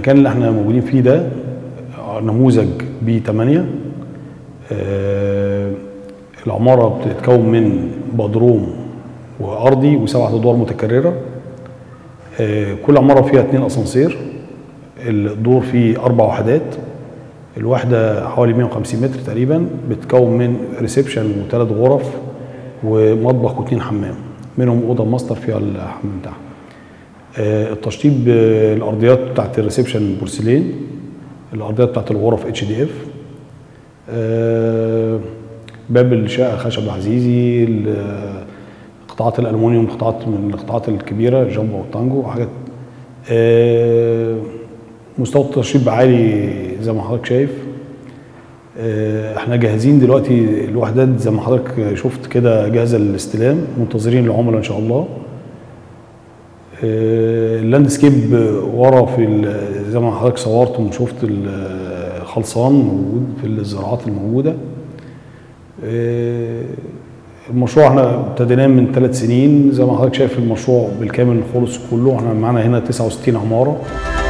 المكان اللي احنا موجودين فيه ده نموذج B8. العمارة بتتكون من بدروم وأرضي و7 أدوار متكررة. كل عمارة فيها 2 أسانسير. الدور فيه 4 وحدات، الواحدة حوالي 150 متر تقريبا، بتتكون من ريسبشن و3 غرف ومطبخ و2 حمام، منهم أوضة ماستر فيها الحمام بتاعها. التشطيب الأرضيات بتاعت الريسبشن بورسلين، الأرضيات بتاعت الغرف HDF. باب الشقة خشب عزيزي. قطاعات الألمونيوم قطاعات من القطاعات الكبيرة، جامبو والتانجو وحاجات. مستوى التشطيب عالي زي ما حضرتك شايف. احنا جاهزين دلوقتي، الوحدات زي ما حضرتك شفت كده جاهزة للاستلام، منتظرين العملاء إن شاء الله. اللاندسكيب ورا في زي ما حضرتك صورت وشفت الخلصان موجود في الزراعات الموجوده. المشروع احنا ابتديناه من 3 سنين، زي ما حضرتك شايف المشروع بالكامل خلص كله. احنا معانا هنا 69 عماره.